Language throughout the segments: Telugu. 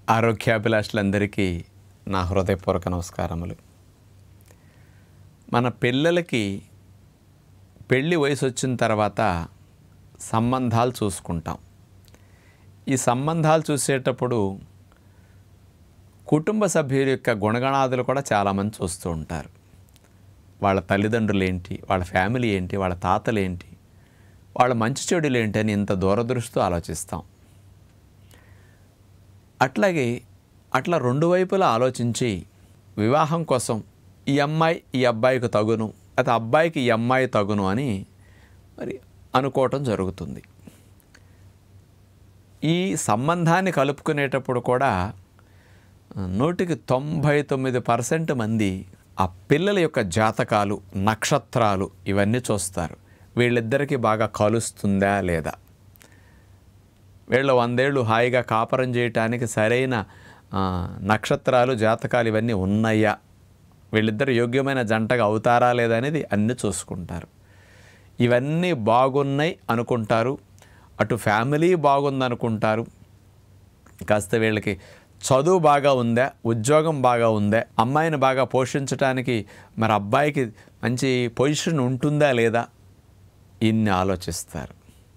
ఆరోగ్యాభిలాషులందరికీ నా హృదయపూర్వక నమస్కారములు. మన పిల్లలకి పెళ్ళి వయసు వచ్చిన తర్వాత సంబంధాలు చూసుకుంటాం. ఈ సంబంధాలు చూసేటప్పుడు కుటుంబ సభ్యుల యొక్క గుణగణాదులు కూడా చాలామంది చూస్తూ ఉంటారు. వాళ్ళ తల్లిదండ్రులు ఏంటి, వాళ్ళ ఫ్యామిలీ ఏంటి, వాళ్ళ తాతలు ఏంటి, వాళ్ళ మంచి చెడులు ఏంటి అని ఇంత దూరదృష్టితో ఆలోచిస్తాం. అట్లా రెండు వైపులా ఆలోచించి వివాహం కోసం ఈ అమ్మాయి ఈ అబ్బాయికి తగును, అయితే అబ్బాయికి ఈ అమ్మాయి తగును అని మరి అనుకోవటం జరుగుతుంది. ఈ సంబంధాన్ని కలుపుకునేటప్పుడు కూడా 99% మంది ఆ పిల్లల యొక్క జాతకాలు, నక్షత్రాలు ఇవన్నీ చూస్తారు. వీళ్ళిద్దరికీ బాగా కలుస్తుందా లేదా, వీళ్ళ 100 ఏళ్ళు హాయిగా కాపురం చేయటానికి సరైన నక్షత్రాలు, జాతకాలు ఇవన్నీ ఉన్నాయా, వీళ్ళిద్దరు యోగ్యమైన జంటగా అవుతారా లేదా అనేది అన్నీ చూసుకుంటారు. ఇవన్నీ బాగున్నాయి అనుకుంటారు, అటు ఫ్యామిలీ బాగుందనుకుంటారు, కాస్త వీళ్ళకి చదువు బాగా ఉందా, ఉద్యోగం బాగా ఉందా, అమ్మాయిని బాగా పోషించడానికి మరి అబ్బాయికి మంచి పొజిషన్ ఉంటుందా లేదా, ఇన్ని ఆలోచిస్తారు.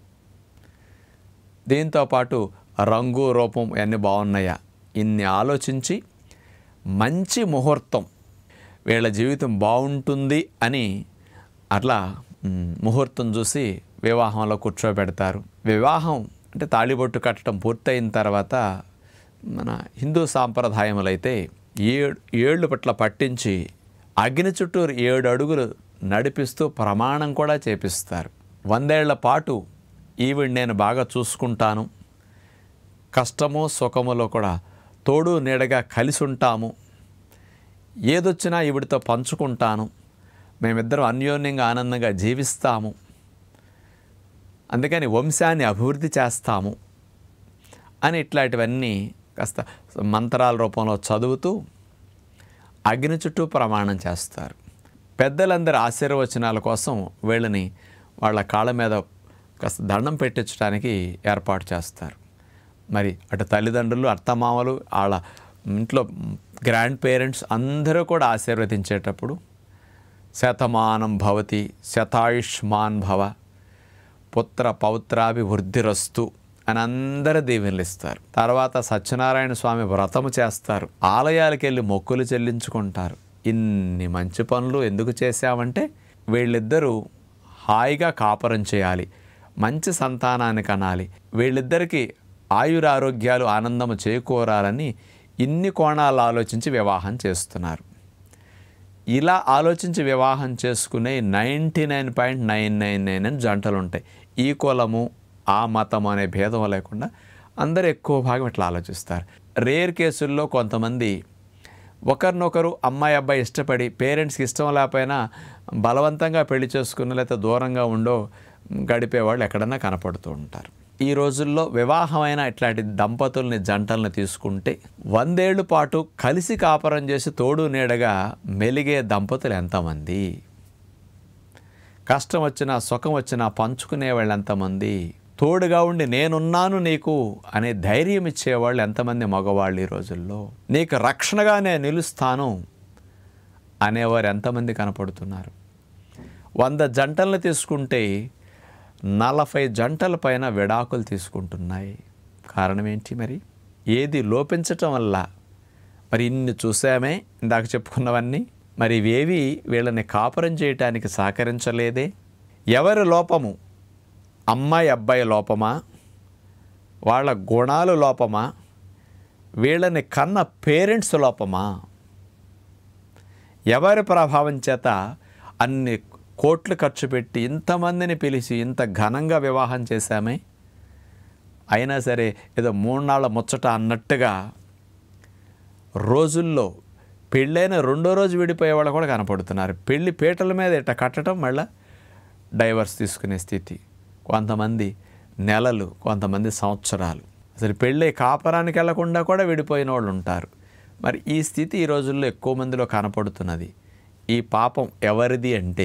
దీంతోపాటు రంగు, రూపం ఇవన్నీ బాగున్నాయా, ఇన్ని ఆలోచించి మంచి ముహూర్తం, వీళ్ళ జీవితం బాగుంటుంది అని అట్లా ముహూర్తం చూసి వివాహంలో కూర్చోబెడతారు. వివాహం అంటే తాళిబొట్టు కట్టడం పూర్తయిన తర్వాత మన హిందూ సాంప్రదాయములైతే 7 ఏళ్ళు పట్ల పట్టించి అగ్ని చుట్టూ 7 అడుగులు నడిపిస్తూ ప్రమాణం కూడా చేపిస్తారు. 100 ఏళ్ల పాటు ఈవిడ నేను బాగా చూసుకుంటాను, కష్టము సుఖములో కూడా తోడు నీడగా కలిసి ఉంటాము, ఏదొచ్చినా ఈవిడితో పంచుకుంటాను, మేమిద్దరం అన్యోన్యంగా ఆనందంగా జీవిస్తాము, అందుకని వంశాన్ని అభివృద్ధి చేస్తాము అని ఇట్లాంటివన్నీ కాస్త మంత్రాల రూపంలో చదువుతూ అగ్ని చుట్టూ ప్రమాణం చేస్తారు. పెద్దలందరి ఆశీర్వచనాల కోసం వీళ్ళని వాళ్ళ కాళ్ళ మీద కాస్త దండం పెట్టించడానికి ఏర్పాటు చేస్తారు. మరి అటు తల్లిదండ్రులు, అత్తమామలు, వాళ్ళ ఇంట్లో గ్రాండ్ పేరెంట్స్ అందరూ కూడా ఆశీర్వదించేటప్పుడు శతమానం భవతి శతాయుష్మాన్ భవ పుత్ర పౌత్రాభివృద్ధిరస్తు అని అందరూ దీవెనలు ఇస్తారు. తర్వాత సత్యనారాయణ స్వామి వ్రతము చేస్తారు, ఆలయాలకు వెళ్ళి మొక్కులు చెల్లించుకుంటారు. ఇన్ని మంచి పనులు ఎందుకు చేశామంటే వీళ్ళిద్దరూ హాయిగా కాపురం చేయాలి, మంచి సంతానాన్ని కనాలి, వీళ్ళిద్దరికీ ఆయురారోగ్యాలు ఆనందము చేకూరాలని ఇన్ని కోణాలు ఆలోచించి వివాహం చేస్తున్నారు. ఇలా ఆలోచించి వివాహం చేసుకునే 99.999 జంటలు ఉంటాయి. ఈ కులము ఆ మతం అనే భేదం లేకుండా అందరూ ఎక్కువ భాగం ఇట్లా ఆలోచిస్తారు. రేర్ కేసుల్లో కొంతమంది ఒకరినొకరు అమ్మాయి అబ్బాయి ఇష్టపడి పేరెంట్స్కి ఇష్టం లేకపోయినా బలవంతంగా పెళ్లి చేసుకున్న లేకపోతే దూరంగా ఉండో గడిపేవాళ్ళు ఎక్కడన్నా కనపడుతూ ఉంటారు. ఈ రోజుల్లో వివాహమైన ఇట్లాంటి దంపతుల్ని, జంటల్ని తీసుకుంటే 100 ఏళ్ళ పాటు కలిసి కాపురం చేసి తోడు నీడగా మెలిగే దంపతులు ఎంతమంది, కష్టం వచ్చినా సుఖం వచ్చినా పంచుకునే వాళ్ళు ఎంతమంది, తోడుగా ఉండి నేనున్నాను నీకు అనే ధైర్యం ఇచ్చేవాళ్ళు ఎంతమంది మగవాళ్ళు ఈ రోజుల్లో, నీకు రక్షణగా నేను నిలుస్తాను అనేవారు ఎంతమంది కనపడుతున్నారు. 100 జంటలను తీసుకుంటే 40 జంటల పైన విడాకులు తీసుకుంటున్నాయి. కారణం ఏంటి మరి? ఏది లోపించటం వల్ల? మరి ఇన్ని చూసామే, ఇందాక చెప్పుకున్నవన్నీ, మరి ఇవేవి వీళ్ళని కాపురం చేయటానికి సహకరించలేదే. ఎవరి లోపము? అమ్మాయి అబ్బాయి లోపమా, వాళ్ళ గుణాలు లోపమా, వీళ్ళని కన్న పేరెంట్స్ లోపమా? ఎవరి ప్రభావం చేత అన్ని కోట్లు ఖర్చు పెట్టి ఇంతమందిని పిలిచి ఇంత ఘనంగా వివాహం చేశామే, అయినా సరే ఏదో 3 నాళ్ళ ముచ్చట అన్నట్టుగా రోజుల్లో పెళ్ళైన 2వ రోజు విడిపోయే వాళ్ళు కూడా కనపడుతున్నారు. పెళ్ళి పీటల మీద ఇట్లా కట్టడం, మళ్ళీ డైవర్స్ తీసుకునే స్థితి, కొంతమంది నెలలు, కొంతమంది సంవత్సరాలు, అసలు పెళ్ళి కాపురానికి వెళ్లకుండా కూడా విడిపోయిన వాళ్ళు ఉంటారు. మరి ఈ స్థితి ఈ రోజుల్లో ఎక్కువ మందిలో కనపడుతున్నది. ఈ పాపం ఎవరిది అంటే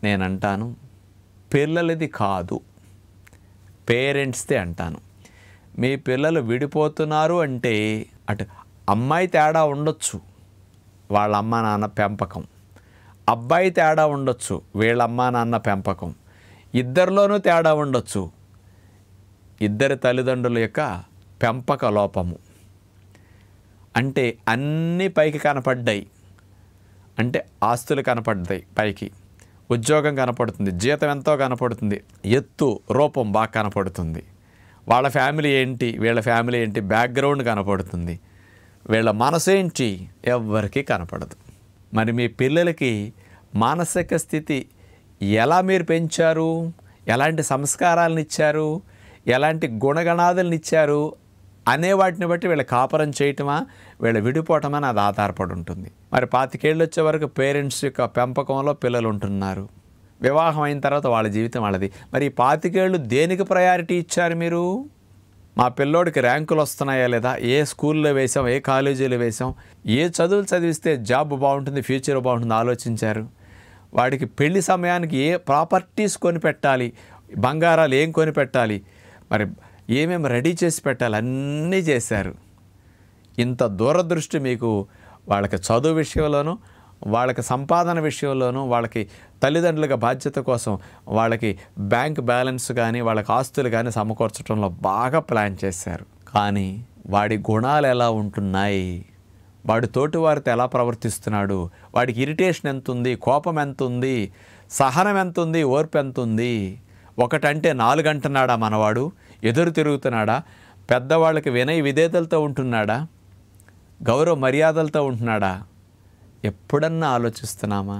నేనంటాను పిల్లలది కాదు, పేరెంట్స్దే అంటాను. మీ పిల్లలు విడిపోతున్నారు అంటే అటు అమ్మాయి తేడా ఉండొచ్చు, వాళ్ళ అమ్మ నాన్న పెంపకం, అబ్బాయి తేడా ఉండొచ్చు, వీళ్ళ అమ్మ నాన్న పెంపకం, ఇద్దరిలోనూ తేడా ఉండొచ్చు, ఇద్దరి తల్లిదండ్రుల యొక్క పెంపక లోపము. అంటే అన్నీ పైకి కనపడ్డాయి, అంటే ఆస్తులు కనపడ్డాయి, పైకి ఉద్యోగం కనపడుతుంది, జీతం ఎంతో కనపడుతుంది, ఎత్తు రూపం బాగా కనపడుతుంది, వాళ్ళ ఫ్యామిలీ ఏంటి వీళ్ళ ఫ్యామిలీ ఏంటి బ్యాక్గ్రౌండ్ కనపడుతుంది, వీళ్ళ మనసు ఏంటి ఎవ్వరికీ కనపడదు. మరి మీ పిల్లలకి మానసిక స్థితి ఎలా మీరు పెంచారు, ఎలాంటి సంస్కారాలను ఇచ్చారు, ఎలాంటి గుణగణాదులను ఇచ్చారు అనే వాటిని బట్టి వీళ్ళ కాపురం చేయటమా వీళ్ళ విడిపోవటమా అది ఆధారపడి ఉంటుంది. మరి 25 ఏళ్ళు వచ్చే వరకు పేరెంట్స్ యొక్క పెంపకంలో పిల్లలు ఉంటున్నారు, వివాహం అయిన తర్వాత వాళ్ళ జీవితం వాళ్ళది. మరి 25 ఏళ్ళు దేనికి ప్రయారిటీ ఇచ్చారు మీరు? మా పిల్లోడికి ర్యాంకులు వస్తున్నాయా లేదా, ఏ స్కూల్లో వేసాం, ఏ కాలేజీలో వేసాం, ఏ చదువులు చదివిస్తే జాబ్ బాగుంటుంది, ఫ్యూచర్ బాగుంటుంది ఆలోచించారు. వాడికి పెళ్లి సమయానికి ఏ ప్రాపర్టీస్ కొనిపెట్టాలి, బంగారాలు ఏం కొనిపెట్టాలి, మరి ఏమేమి రెడీ చేసి పెట్టాలి అన్నీ చేశారు. ఇంత దూరదృష్టి మీకు వాళ్ళకి చదువు విషయంలోనూ, వాళ్ళకి సంపాదన విషయంలోనూ, వాళ్ళకి తల్లిదండ్రులుగా బాధ్యత కోసం వాళ్ళకి బ్యాంక్ బ్యాలెన్స్ కానీ వాళ్ళకి ఆస్తులు కానీ సమకూర్చడంలో బాగా ప్లాన్ చేశారు. కానీ వాడి గుణాలు ఎలా ఉంటున్నాయి, వాడి తోటి వారితో ఎలా ప్రవర్తిస్తున్నాడు, వాడికి ఇరిటేషన్ ఎంత ఉంది, కోపం ఎంత ఉంది, సహనం ఎంత ఉంది, ఓర్పు ఎంత ఉంది, ఒకటంటే 4 అంటున్నాడా మనవాడు, ఎదురు తిరుగుతున్నాడా, పెద్దవాళ్ళకి వినయ విధేయతలతో ఉంటున్నాడా, గౌరవ మర్యాదలతో ఉంటున్నాడా, ఎప్పుడన్నా ఆలోచిస్తున్నామా?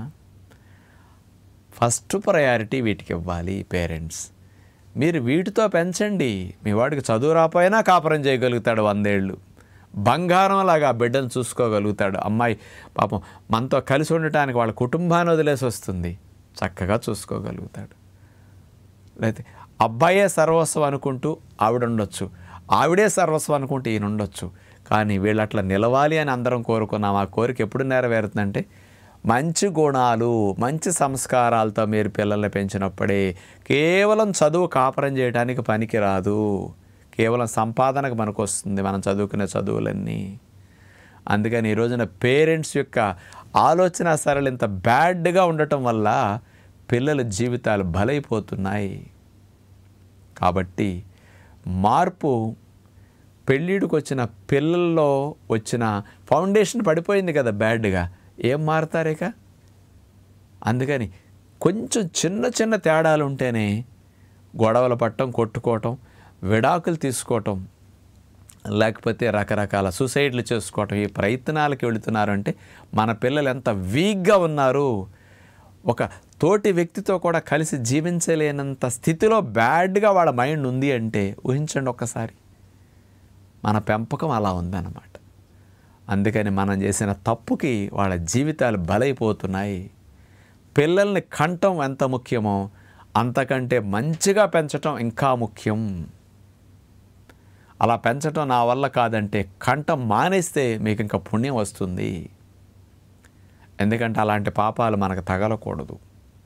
ఫస్ట్ ప్రయారిటీ వీటికి ఇవ్వాలి పేరెంట్స్. మీరు వీటితో పెంచండి, మీ వాడికి చదువు రాపోయినా కాపురం చేయగలుగుతాడు 100 ఏళ్ళు, బంగారంలాగా బిడ్డను చూసుకోగలుగుతాడు. అమ్మాయి పాపం మనతో కలిసి ఉండటానికి వాళ్ళ కుటుంబాన్ని వదిలేసి వస్తుంది, చక్కగా చూసుకోగలుగుతాడు. లేకపోతే అబ్బాయే సర్వస్వం అనుకుంటూ ఆవిడ ఉండొచ్చు, ఆవిడే సర్వస్వం అనుకుంటూ ఈయన ఉండొచ్చు. కానీ వీళ్ళు అట్లా నిలవాలి అని అందరం కోరుకున్నాం. ఆ కోరిక ఎప్పుడు నెరవేరుతుందంటే మంచి గుణాలు, మంచి సంస్కారాలతో మీరు పిల్లల్ని పెంచినప్పుడే. కేవలం చదువు కాపురం చేయడానికి పనికి రాదు, కేవలం సంపాదనకు మనకు వస్తుంది మనం చదువుకునే చదువులన్నీ. అందుకని ఈ రోజున పేరెంట్స్ యొక్క ఆలోచన సరళి ఇంత బ్యాడ్గా ఉండటం వల్ల పిల్లల జీవితాలు బలైపోతున్నాయి. కాబట్టి మార్పు పెళ్ళిడికి వచ్చిన పిల్లల్లో వచ్చిన ఫౌండేషన్ పడిపోయింది కదా బ్యాడ్గా, ఏం మారుతారేక? అందుకని కొంచెం చిన్న చిన్న తేడాలు ఉంటేనే గొడవలు పట్టడం, కొట్టుకోవటం, విడాకులు తీసుకోవటం, లేకపోతే రకరకాల సూసైడ్లు చేసుకోవటం, ఈ ప్రయత్నాలకి వెళుతున్నారంటే మన పిల్లలు ఎంత వీక్గా ఉన్నారు. ఒక తోటి వ్యక్తితో కూడా కలిసి జీవించలేనంత స్థితిలో బ్యాడ్గా వాళ్ళ మైండ్ ఉంది అంటే ఊహించండి ఒక్కసారి. మన పెంపకం అలా ఉందన్నమాట. అందుకని మనం చేసిన తప్పుకి వాళ్ళ జీవితాలు బలైపోతున్నాయి. పిల్లల్ని కంటం ఎంత ముఖ్యమో అంతకంటే మంచిగా పెంచటం ఇంకా ముఖ్యం. అలా పెంచటం నా వల్ల కాదంటే కంటం మానేస్తే మీకు ఇంకా పుణ్యం వస్తుంది. ఎందుకంటే అలాంటి పాపాలు మనకు తగలకూడదు.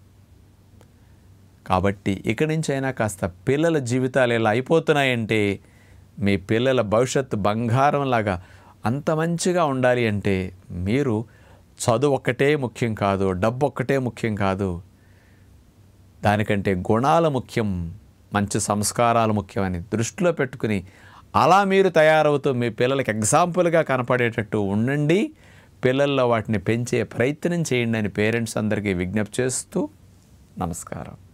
కాబట్టి ఇక్కడి నుంచి అయినా కాస్త పిల్లల జీవితాలు ఇలా అయిపోతున్నాయంటే మీ పిల్లల భవిష్యత్తు బంగారంలాగా అంత మంచిగా ఉండాలి అంటే మీరు చదువు ఒక్కటే ముఖ్యం కాదు, డబ్బు ఒక్కటే ముఖ్యం కాదు, దానికంటే గుణాలు ముఖ్యం, మంచి సంస్కారాలు ముఖ్యమని దృష్టిలో పెట్టుకుని అలా మీరు తయారవుతూ మీ పిల్లలకి ఎగ్జాంపుల్గా కనపడేటట్టు ఉండండి. పిల్లల్లో వాటిని పెంచే ప్రయత్నం చేయండి అని పేరెంట్స్ అందరికీ విజ్ఞప్తి చేస్తూ నమస్కారం.